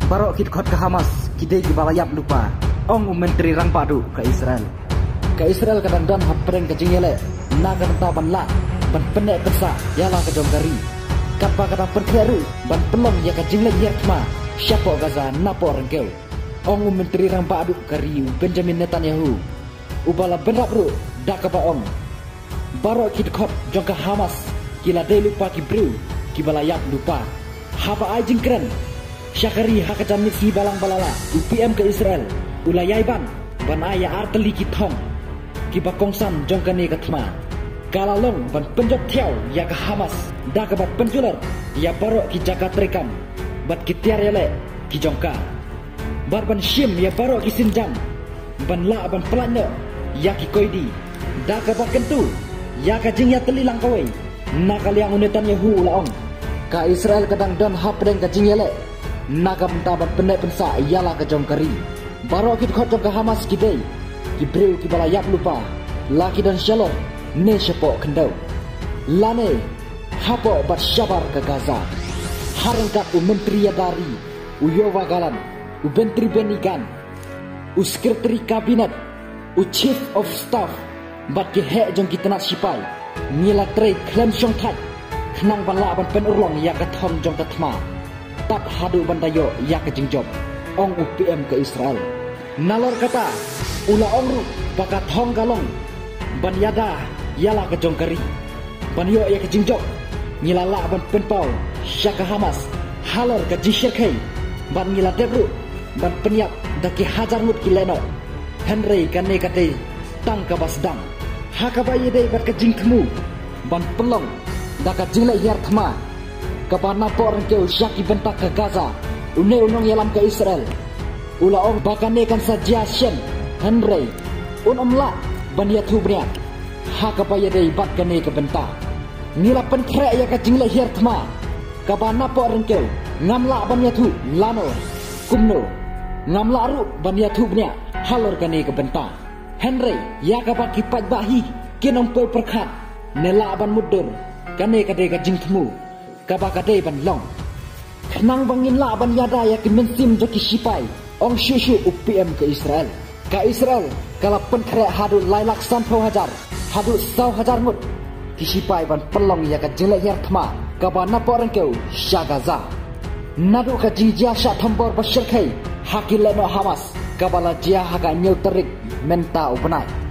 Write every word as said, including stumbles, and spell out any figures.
Barok kit khot ke Hamas, kidai ke balayap lupa. Ong menteri rang padu ke Israel. Ke Israel kadang dan hapreng ke jingele. Na kata ban la, ban pendek besar, yalah ke jongkari. Kapa kata perkeru, ban pelong ya ke jingle yertma. Siapa Gaza napo rengkeu. Ong menteri rang padu kari Benjamin Netanyahu. Ubala benrak ru, dak kapa ong. Barok kit khot jong ke Hamas, kila dai lupa ki bru, ki balayap lupa. Hapa ajing keren. Syakari hakajan misi balang balala U P M ke Israel ulayai ban ban aya arteli kitong kiba kongsan jongkane katma kalalong ban penjot tiaw ya ke Hamas da ke bat penjuler ya barok ki jagat rekam bat kitiar yale ki jongka bar ban shim ya barok ki sinjam ban la ban pelanyo ya ki koidi da ke bat kentu ya ka jing ya telilang kawai nakal yang unetan Yahu laong ka Israel kadang don hapdeng ka jing yale naga mentabat pendek pensa ialah ke jongkari. Barok kit khot ke Hamas kidai. Kibreu ki balayap lupa. Laki dan Shalom ne sepok kendau. Lane hapo bat syabar ke Gaza. Harengkat u menteri dari u Yoav Gallant, u menteri Benigan, u sekretari kabinet, u chief of staff bat ki hek jong kita nak sipai. Nila trade klem syong tat. Kenang ban la ban penurlong ya ke thom jong katma. Tap hadu bandayo ya ke jingjob ong U P M ke Israel nalor kata ula ongru bakat hong galong ban yada yala ke jongkari ban yo ya ke jingjob ngilala ban penpau syaka Hamas halor ke jishirkai ban ngila debru ban penyap daki hajar mut kileno Henry kane kate tang ka basdam hakabaye dei bat ke jingtemu ban pelong daka jingle yar thma kapana por ke syaki bentak ke Gaza une unong yalam ke Israel ula ong bakane kan suggestion Henry un omla ban ya thu bria ha kapaya dei bat kane ke bentak ngila pen kre ya ka jingle hier thma kapana por ke ngamla ban ya thu lano kumno ngamla ru ban ya thu bria halor kane ke bentak Henry ya ka ba kipat bahi kinong pe perkhat nela ban mudur kane ka de ka jingthmu kabakadai ban long kenang bangin la ban yada ya kimensim joki sipai ong syushu U P M ke Israel ka Israel kala pen kre hadu lailak sanpau hajar hadu sau hajar mut kisipai ban pelong ya ka jelek yer thma ka ba na porang keu syagaza nadu ka jingja sha thambor basir kai hakile no Hamas kabala jia haka nyel terik menta ubenai